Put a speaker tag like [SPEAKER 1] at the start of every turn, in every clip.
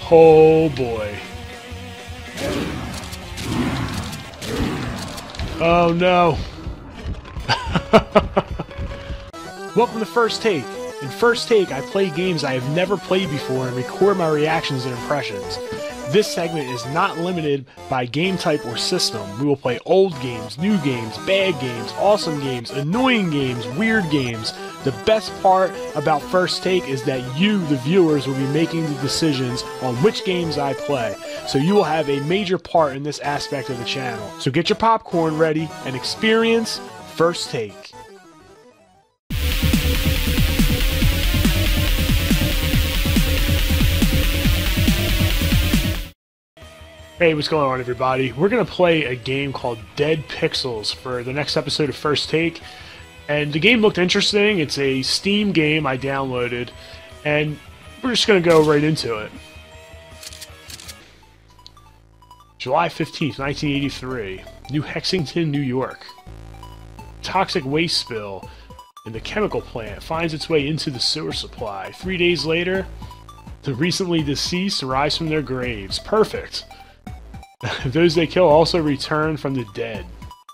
[SPEAKER 1] Oh boy. Oh no. Welcome to First Take. In First Take, I play games I have never played before and record my reactions and impressions. This segment is not limited by game type or system. We will play old games, new games, bad games, awesome games, annoying games, weird games. The best part about First Take is that you, the viewers, will be making the decisions on which games I play. So you will have a major part in this aspect of the channel. So get your popcorn ready and experience First Take. Hey, what's going on, everybody? We're going to play a game called Dead Pixels for the next episode of First Take. And the game looked interesting. It's a Steam game I downloaded. And we're just going to go right into it. July 15th, 1983. New Hexington, New York. Toxic waste spill in the chemical plant finds its way into the sewer supply. 3 days later, the recently deceased rise from their graves. Perfect. Those they kill also return from the dead.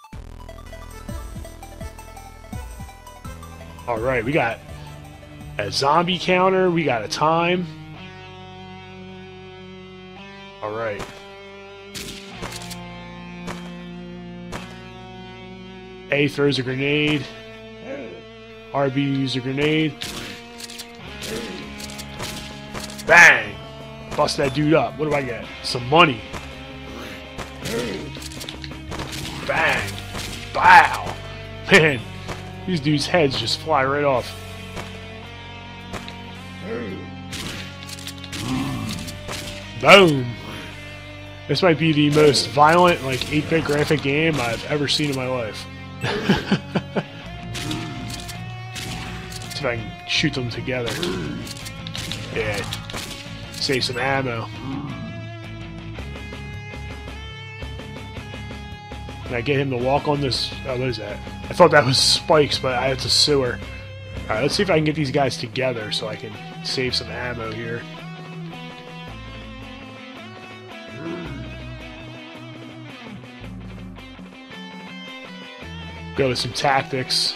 [SPEAKER 1] Alright, we got a zombie counter, we got a time. Alright. A throws a grenade. RB uses a grenade. Bang! Bust that dude up. What do I get? Some money. Bang! Bow! Man, these dudes' heads just fly right off. Boom! This might be the most violent, like, 8-bit graphic game I've ever seen in my life. See if I can shoot them together. Yeah. Save some ammo. Can I get him to walk on this? Oh, what is that? I thought that was spikes, but it's a sewer. Alright, let's see if I can get these guys together so I can save some ammo here. Go with some tactics.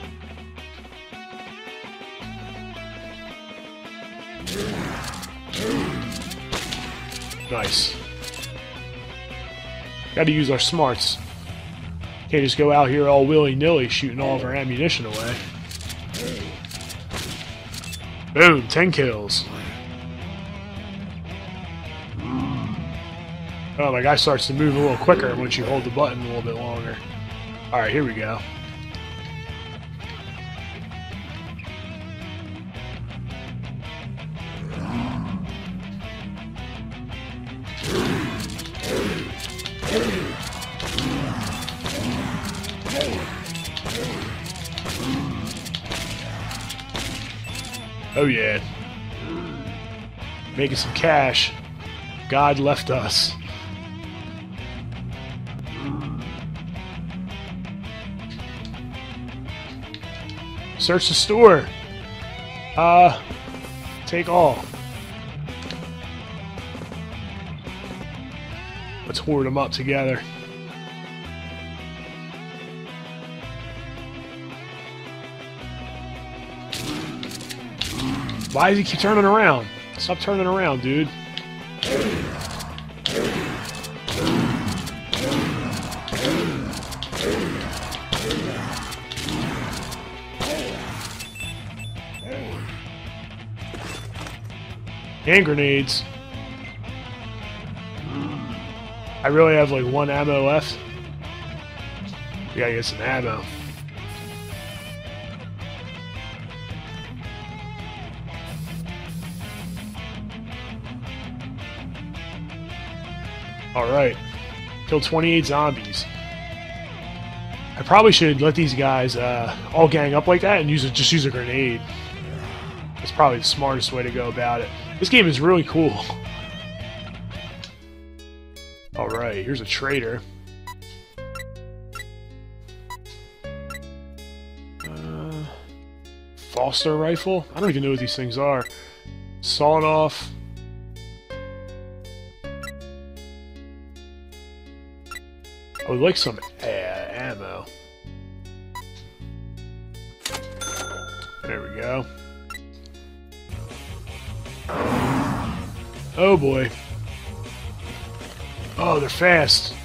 [SPEAKER 1] Nice. Gotta use our smarts. Can't just go out here all willy-nilly shooting all of our ammunition away. Boom, 10 kills. Oh, my guy starts to move a little quicker once you hold the button a little bit longer. Alright, here we go. Oh yeah. Making some cash. God left us. Search the store. Take all. Let's hoard them up together. Why does he keep turning around? Stop turning around, dude. Hand grenades. I really have like 1 ammo left. We gotta get some ammo. Alright. Killed 28 zombies. I probably should let these guys all gang up like that and just use a grenade. That's probably the smartest way to go about it. This game is really cool. Alright, here's a trader. Foster rifle? I don't even know what these things are. Sawed off. I would like some ammo. There we go. Oh boy. Oh, they're fast.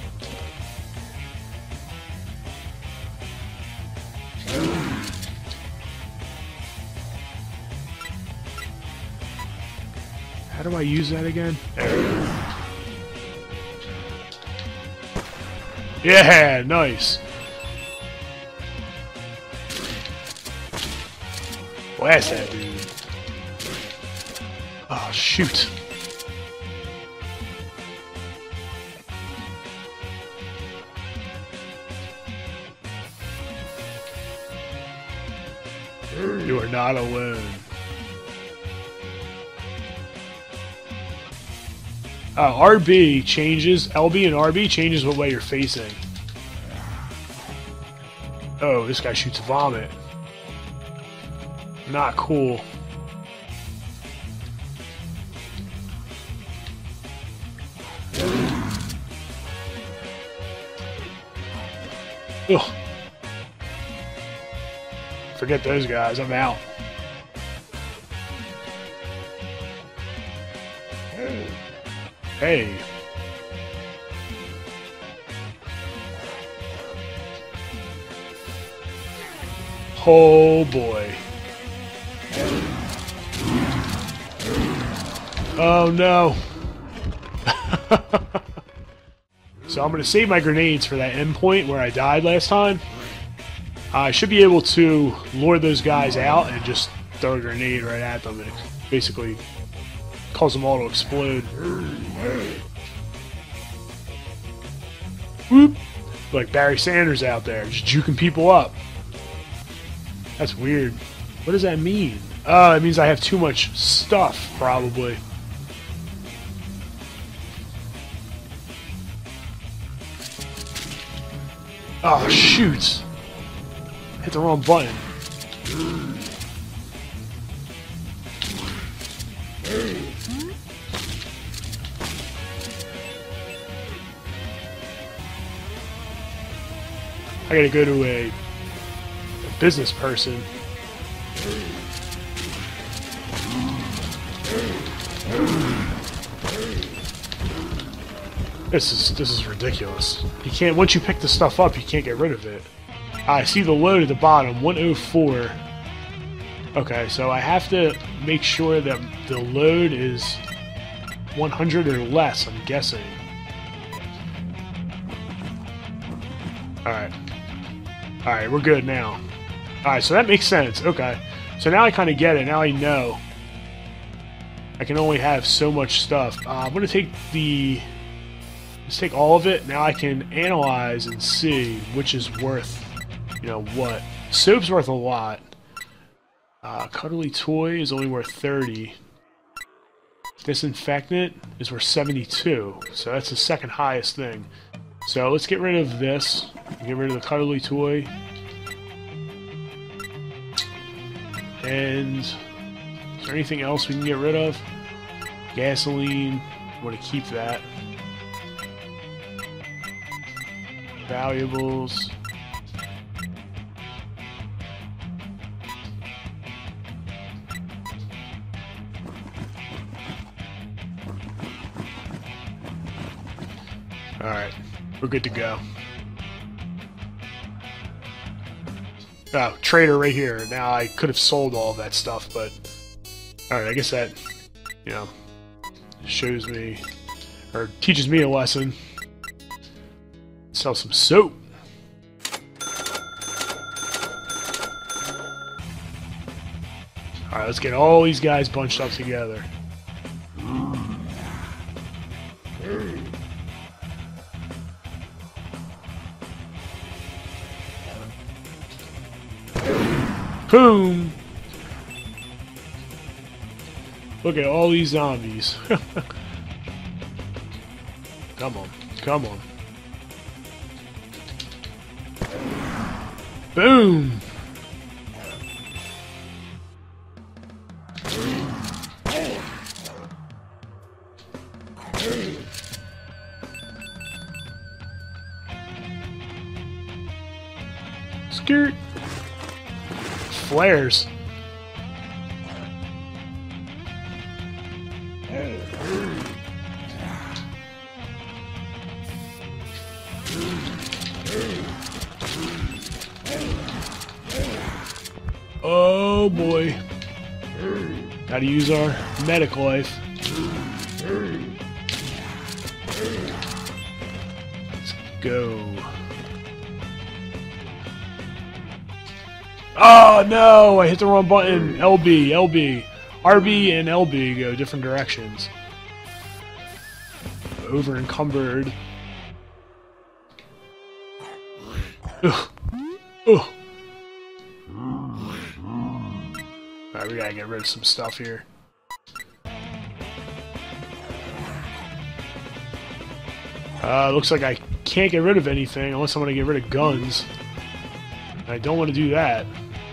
[SPEAKER 1] How do I use that again? There we go. Yeah, nice. Blast that dude. Oh, shoot. You are not alone. RB changes, LB and RB changes what way you're facing. Oh, this guy shoots vomit. Not cool. Ugh. Forget those guys, I'm out. Hey. Oh boy. Oh no. So I'm going to save my grenades for that endpoint where I died last time. I should be able to lure those guys out and just throw a grenade right at them and basically cause them all to explode. Whoop! Like Barry Sanders out there, just juking people up. That's weird. What does that mean? Oh, it means I have too much stuff, probably. Oh, shoot! Hit the wrong button. I gotta go to a business person. This is ridiculous. You can't, once you pick the stuff up, you can't get rid of it. I see the load at the bottom, 104. Okay, so I have to make sure that the load is 100 or less, I'm guessing. Alright. Alright, we're good now. Alright, so that makes sense. Okay. So now I kind of get it. Now I know. I can only have so much stuff. I'm going to take the... Let's take all of it. Now I can analyze and see which is worth, you know, what. Soap's worth a lot. Cuddly Toy is only worth 30. Disinfectant is worth 72. So that's the second highest thing. So let's get rid of this. Get rid of the Cuddly Toy. And is there anything else we can get rid of? Gasoline. I want to keep that. Valuables. Alright, we're good to go. Oh, trader right here. Now I could have sold all of that stuff, but... Alright, I guess that, you know, shows me, or teaches me a lesson. Sell some soap. Alright, let's get all these guys bunched up together. Boom! Look at all these zombies. Come on, come on. Boom! Skirt. Flares. Oh boy. Gotta use our medic life. Let's go. Oh no! I hit the wrong button. LB, LB. RB and LB go different directions. Over encumbered. Ugh. Ugh. Alright, we gotta get rid of some stuff here. Looks like I can't get rid of anything unless I want to get rid of guns. I don't want to do that.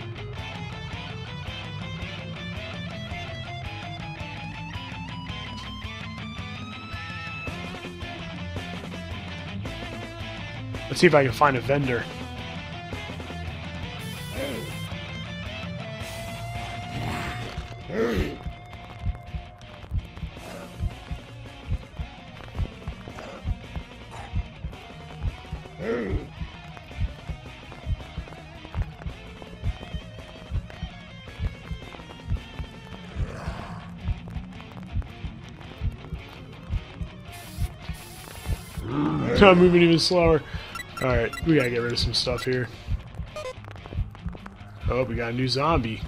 [SPEAKER 1] Let's see if I can find a vendor. I'm moving even slower. Alright, we gotta get rid of some stuff here. Oh, we got a new zombie.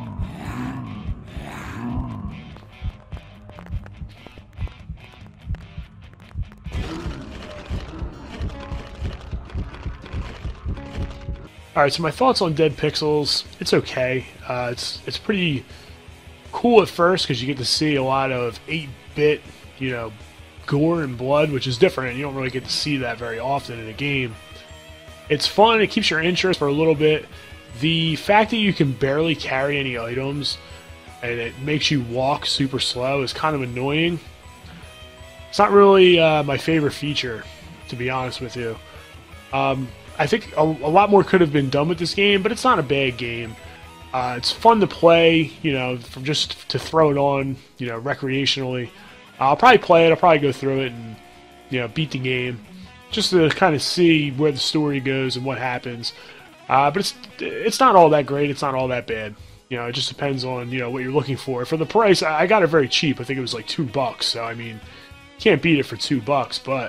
[SPEAKER 1] Alright, so my thoughts on Dead Pixels, it's okay. It's pretty cool at first because you get to see a lot of 8-bit, you know, gore and blood, which is different. You don't really get to see that very often in a game. It's fun, it keeps your interest for a little bit. The fact that you can barely carry any items and it makes you walk super slow is kind of annoying. It's not really my favorite feature, to be honest with you. I think a lot more could have been done with this game, but it's not a bad game. It's fun to play, you know, from just to throw it on, you know, recreationally. I'll probably play it, I'll probably go through it and, you know, beat the game, just to kind of see where the story goes and what happens. But it's not all that great, it's not all that bad. You know, it just depends on, you know, what you're looking for. For the price, I got it very cheap. I think it was like $2, so I mean, can't beat it for $2, but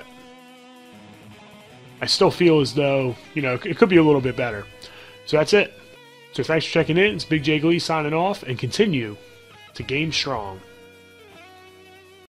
[SPEAKER 1] I still feel as though, you know, it could be a little bit better. So that's it. So thanks for checking in. It's Big J Glee signing off, and continue to game strong.